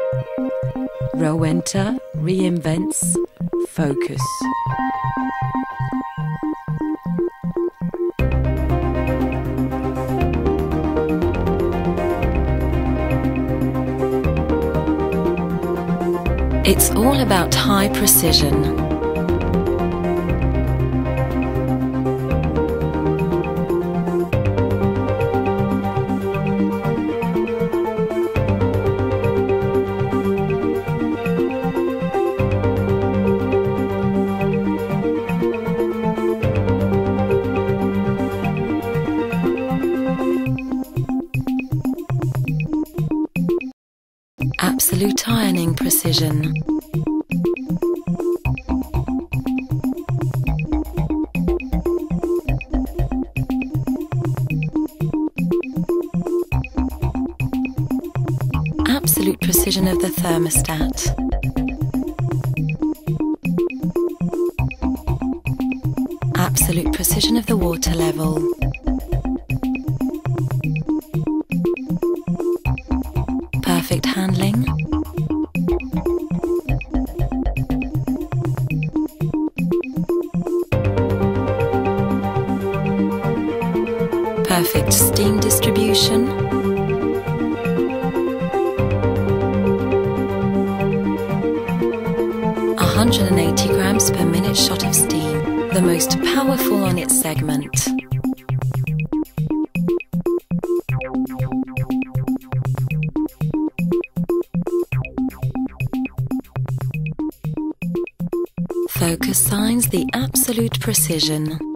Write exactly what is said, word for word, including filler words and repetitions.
Rowenta reinvents focus. It's all about high precision. Absolute ironing precision. Absolute precision of the thermostat. Absolute precision of the water level. Perfect handling. Perfect steam distribution. one hundred eighty grams per minute shot of steam, the most powerful on its segment. Focus signs the absolute precision.